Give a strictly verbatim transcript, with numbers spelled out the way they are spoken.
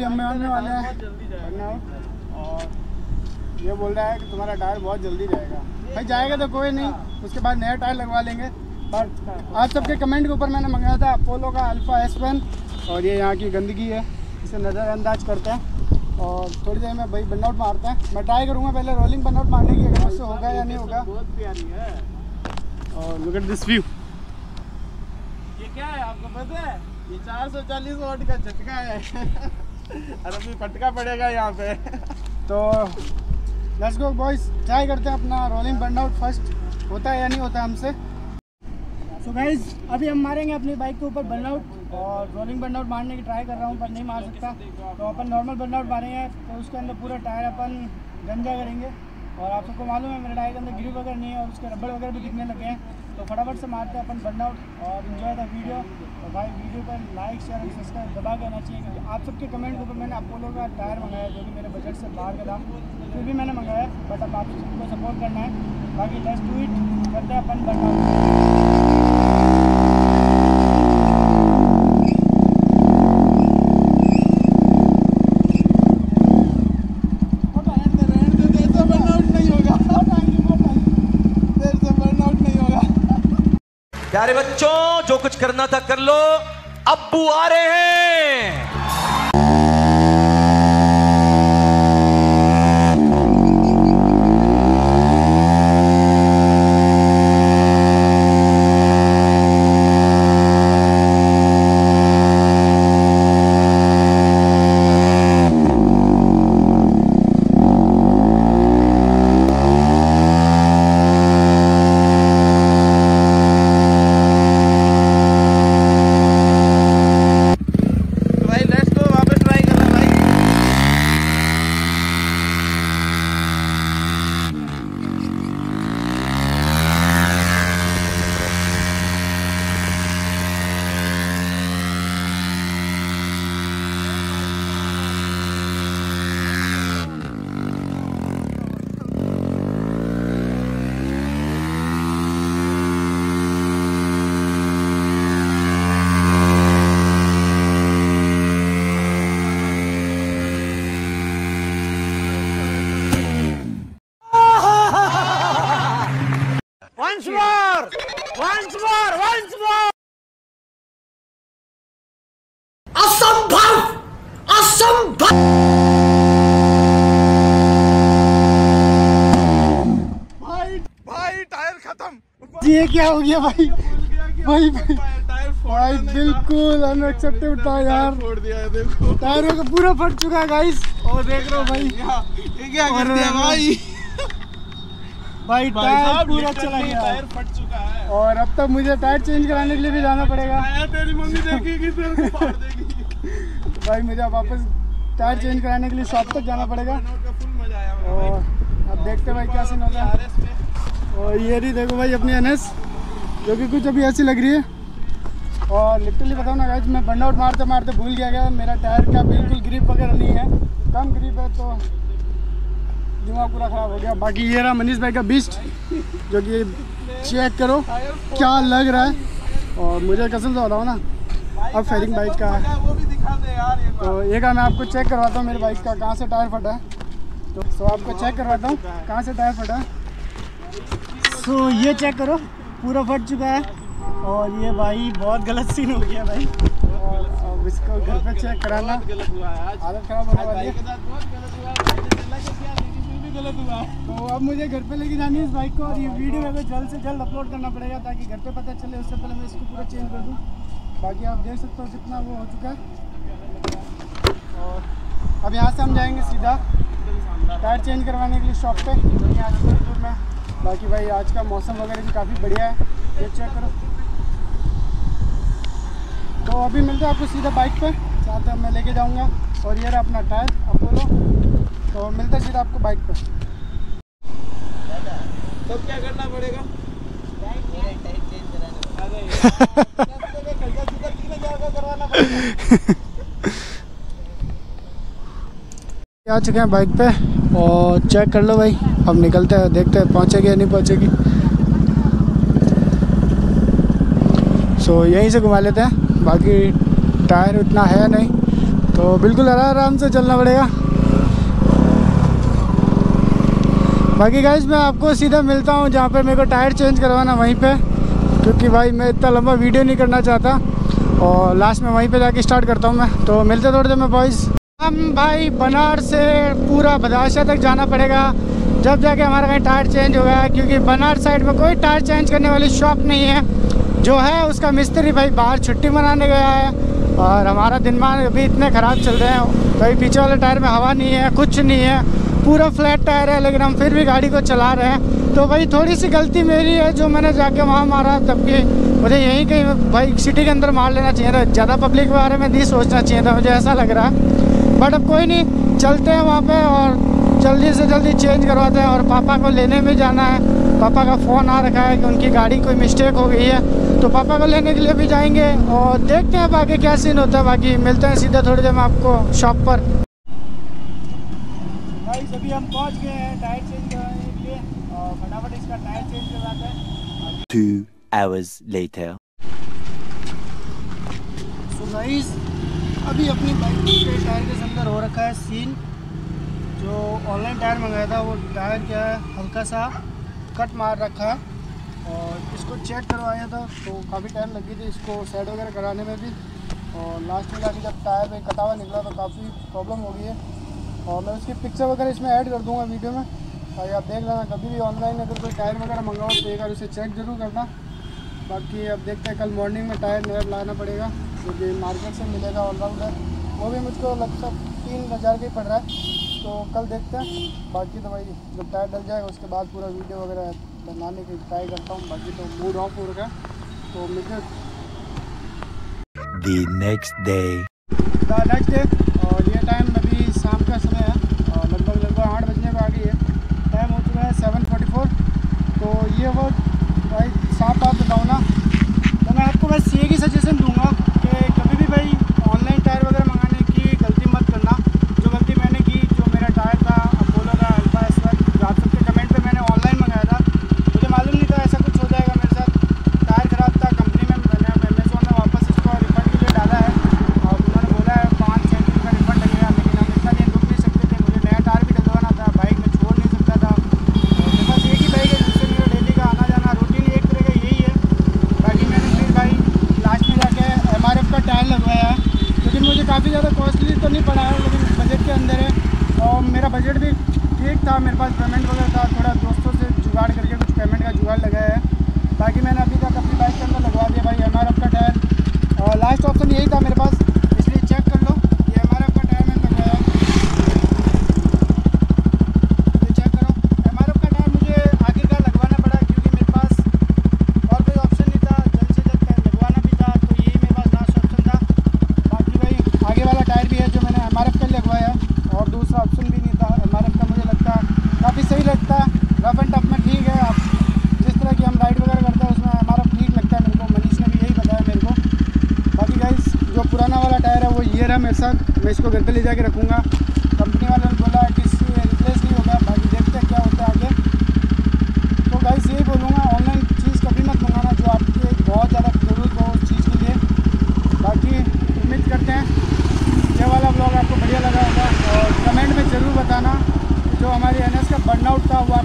हम आने वाले हैं और ये बोल रहा है कि तुम्हारा टायर बहुत जल्दी जाएगा। भाई जाएगा तो कोई नहीं, उसके बाद नया टायर लगवा लेंगे। पर आप सबके कमेंट के ऊपर मैंने मंगाया था अपोलो का अल्फा एस वन, और ये यहाँ की गंदगी है, इसे नज़रअंदाज करते हैं और थोड़ी देर में भाई बर्नआउट मारते हैं। मैं ट्राई करूँगा पहले रोलिंग बर्नआउट मारने की, अगर मुझसे होगा या नहीं होगा। बहुत प्यारी है। और लुक एट दिस व्यू। ये क्या है आपको पता है? ये चार सौ चालीस वोल्ट का झटका है और अभी फटका पड़ेगा यहाँ पे। तो लेट्स गो बॉयज, ट्राई करते हैं अपना रोलिंग बर्नआउट फर्स्ट होता है या नहीं होता हमसे। सो गाइज अभी हम मारेंगे अपनी बाइक के ऊपर बर्नआउट, और रोलिंग बर्नआउट मारने की ट्राई कर रहा हूँ पर नहीं मार सकता। तो अपन नॉर्मल बर्नआउट मारेंगे तो उसके अंदर पूरा टायर अपन गंजा करेंगे, और आप सबको मालूम है मेरे टायर के अंदर ग्रिप वगैरह नहीं है और उसके रबड़ वगैरह भी दिखने लगे हैं। तो फटाफट से मारते हैं अपन बर्नआउट और इन्जॉय द वीडियो। और भाई वीडियो पर लाइक शेयर और सब्सक्राइब दबा के आना चाहिए, क्योंकि आप सबके कमेंट के ऊपर मैंने अपोलो का टायर मंगाया जो कि मेरे बजट से बाहर का था, फिर भी मैंने मंगाया। बट अब आप सबको सपोर्ट करना है, बाकी लेट्स डू इट, करते हैं अपन बर्नआउट। प्यारे बच्चों, जो कुछ करना था कर लो, अब्बू आ रहे हैं। Once more! Once more! Once more! असंभव! असंभव! भाई भाई टायर खत्म। ये क्या हो गया भाई? भाई भाई भाई बिल्कुल अनएक्सेप्टेबल था यार। फोड़ दिया है, देखो टायरों का पूरा फट चुका है गाइस, और देख रहे हो भाई ये क्या कर दिया भाई? भाई टायर पूरा चला गया, टायर फट चुका है और अब तक मुझे टायर चेंज कराने के लिए भी जाना पड़ेगा। तेरी मम्मी देखेगी तेरे को फाड़ देगी। भाई मुझे वापस टायर चेंज कराने के लिए शॉप तक जाना पड़ेगा, फुल मजा आया और अब देखते हैं भाई क्या सीन होता है। और ये रही देखो भाई अपनी एन एस, जो कि कुछ अभी ऐसी लग रही है। और लिटरली बताऊँ ना गाइस, मैं बर्नआउट मारते मारते भूल गया गया मेरा टायर का बिल्कुल ग्रिप वगैरह नहीं है, कम ग्रिप है, तो दिमाग पूरा ख़राब हो गया। बाकी ये रहा मनीष भाई का बीस्ट, जो कि चेक करो क्या लग रहा है। और मुझे कसम से बताओ ना, अब फेरिंग बाइक का है, वो भी दिखा दे यार एक बार। तो ये का मैं आपको चेक करवाता हूँ मेरी बाइक का कहाँ से टायर फटा है। तो सो आपको चेक करवाता हूँ कहाँ से टायर फटा है। सो ये चेक करो, पूरा फट चुका है, और ये भाई बहुत गलत सीन हो गया भाई। और अब इसको घर पे चेक कराना, गलत हुआ है आज, हालत ख़राब होने वाली भाई है। के साथ बहुत गलत हुआ है, मुझे चला कि क्या लेकिन फिर भी गलत हुआ है। तो अब मुझे घर पे लेके जानी है इस बाइक को, और ये वीडियो मेरे को जल्द से जल्द अपलोड करना पड़ेगा ताकि घर पे पता चले, उससे पहले मैं इसको पूरा चेंज कर दूँ। बाकी आप देख सकते हो कितना वो हो चुका है। और अब यहाँ से हम जाएंगे सीधा टायर चेंज करवाने के लिए शॉप पे, जो कि आज दूर में। बाकी भाई आज का मौसम वगैरह भी काफ़ी बढ़िया है, ये चेक करो। तो अभी मिलते हैं आपको सीधा बाइक पे, साथ में मैं लेके जाऊँगा। और ये रहा अपना टायर अपोलो, तो मिलते हैं सीधा आपको बाइक पे। तो क्या करना पड़ेगा? आ चुके हैं बाइक पे, और चेक कर लो भाई। अब निकलते हैं, देखते हैं पहुंचेगी या नहीं पहुंचेगी। सो यहीं से घुमा लेते हैं, बाकी टायर उतना है नहीं, तो बिल्कुल आराम से चलना पड़ेगा। बाकी गाइस मैं आपको सीधा मिलता हूँ जहाँ पर मेरे को टायर चेंज करवाना वहीं पे, क्योंकि भाई मैं इतना लंबा वीडियो नहीं करना चाहता और लास्ट में वहीं पे जाके स्टार्ट करता हूँ मैं। तो मिलते थोड़ी देर में बॉयज़। हम भाई बनारस से पूरा बदाशा तक जाना पड़ेगा जब जाके हमारा कहीं टायर चेंज होगा, क्योंकि बनारस साइड में कोई टायर चेंज करने वाली शॉप नहीं है। जो है उसका मिस्त्री भाई बाहर छुट्टी मनाने गया है और हमारा दिन मान अभी इतने ख़राब चल रहे हैं। भाई पीछे वाले टायर में हवा नहीं है, कुछ नहीं है, पूरा फ्लैट टायर है, लेकिन हम फिर भी गाड़ी को चला रहे हैं। तो भाई थोड़ी सी गलती मेरी है जो मैंने जाके वहाँ मारा, तबकि मुझे यहीं कहीं भाई सिटी के अंदर मार लेना चाहिए था। ज़्यादा पब्लिक के बारे में नहीं सोचना चाहिए था, मुझे ऐसा लग रहा है। बट अब कोई नहीं, चलते हैं वहाँ पे और जल्दी से जल्दी चेंज करवाते हैं। और पापा को लेने भी जाना है, पापा का फ़ोन आ रखा है कि उनकी गाड़ी कोई मिस्टेक हो गई है, तो पापा को लेने के लिए भी जाएंगे और देखते हैं बाकी क्या सीन होता है। बाकी मिलते हैं सीधा थोड़ी देर में आपको शॉप पर। भाई अभी हम पहुँच गए हैं टायर चेंज करवाने के लिए और फटाफट इसका टायर चेंज करवाते हैं। Two hours later. So guys अभी अपनी बाइक के टायर के अंदर हो रखा है सीन। जो ऑनलाइन टायर मंगाया था वो टायर क्या है हल्का सा कट मार रखा है और इसको चेक करवाया था तो काफ़ी टाइम लगी थी इसको साइड वगैरह कराने में भी। और लास्ट में जाके जब टायर में कटा हुआ निकला तो काफ़ी प्रॉब्लम हो गई है और मैं उसकी पिक्चर वगैरह इसमें ऐड कर दूँगा वीडियो में। और आप देख लेना कभी भी ऑनलाइन अगर कोई टायर वगैरह मंगाओ तो एक बार उसे चेक ज़रूर करना। बाकी अब देखते हैं, कल मॉर्निंग में टायर नया लाना पड़ेगा क्योंकि तो मार्केट से मिलेगा ऑलराउंडर, वो भी मुझको लगता तीन हज़ार का ही पड़ रहा है। तो कल देखते हैं। बाकी तो भाई जब टायर डल जाएगा उसके बाद पूरा वीडियो वगैरह बनाने की ट्राई करता हूँ। बाकी तो मूड ऑफ हो रखा है तो मिलते The next day. Next day और ये टाइम अभी शाम का समय है और लगभग लगभग आठ बजने को आ गई है। टाइम हो चुका है सेवन फोर्टी फोर। तो ये वो भाई साफ बात बताऊँ ना तो मैं आपको बस ये की सजेशन दूंगा कि कभी भी भाई ऑनलाइन टायर वगैरह मंगाने की गलती मत करना। जो गलती मैंने की, जो मेरा टायर था अपोलो का अल्फा एस वन, आप सबके कमेंट पे मैंने ऑनलाइन मंगाया था, मुझे मालूम नहीं था ऐसा कुछ हो जाएगा मेरे साथ। टायर ख़राब था, कंपनी में मैंने अमेज़ोन में वापस इसको रिफंड के लिए डाला है और उन्होंने बोला है पाँच छः दिन का रिफंड लगेगा, लेकिन हम इतना दिन रुक नहीं सकते थे। मुझे नया टायर भी डलवाना था, बाइक में छोड़ नहीं सकता था। मेरे पास एक ही बाइक है जिससे मेरा डेली का आना जाना रूटीन एक तरह का यही है। बाकी मैंने फिर भाई लास्ट में जाके एम आर एफ का टायर लगवाया है, लेकिन मुझे काफ़ी ज़्यादा कॉस्टली तो नहीं पड़ा है, लेकिन बजट के अंदर है और मेरा बजट भी ठीक था। मेरे पास पेमेंट वगैरह था, थोड़ा दोस्तों से जुगाड़ करके कुछ पेमेंट का जुगाड़ लगाया है। बाकी मैंने अभी तक अपनी बाइक के अंदर लगवा दिया भाई एम आर एफ का टायर और लास्ट ऑप्शन यही था मेरे पास, इसलिए चेक कर लो। ये एम आर एफ का टायर मैंने लगवाया, ये चेक करो। एम आर एफ का टायर मुझे आखिरकार लगवाना पड़ा क्योंकि मेरे पास और कोई ऑप्शन नहीं था, जल्द से जल्द टायर लगवाना भी था, तो यही मेरे पास लास्ट ऑप्शन था। बाकी भाई आगे वाला टायर भी है जो मैंने एम आर एफ का लगवाया और दूसरा ऑप्शन भी नहीं था। एम आर एफ का मुझे लगता है काफ़ी सही लगता है, रफ एंड टफ में ठीक है। आप जिस तरह की हम राइड वगैरह करते हैं उसमें एम आर एफ ठीक लगता है मेरे को, मनीष ने भी यही बताया मेरे को। बाकी गाइस जो पुराना वाला टायर है वो ये रहा मेरे साथ, मैं इसको घर पे ले जाके रखूँगा। कंपनी वाले ने बोला है कि इससे रिप्लेस नहीं होगा, बाकी देखते हैं क्या होता है आगे। तो गाइस यही बोलूँगा, ऑनलाइन चीज़ कभी मत मंगाना जो आपके बहुत ज़्यादा ज़रूरत हो उस चीज़ के लिए। बाकी उम्मीद करते हैं ये वाला ब्लॉग आपको बढ़िया लगा होगा और कमेंट में ज़रूर बताना जो हमारी एन एस का बर्नआउट था वो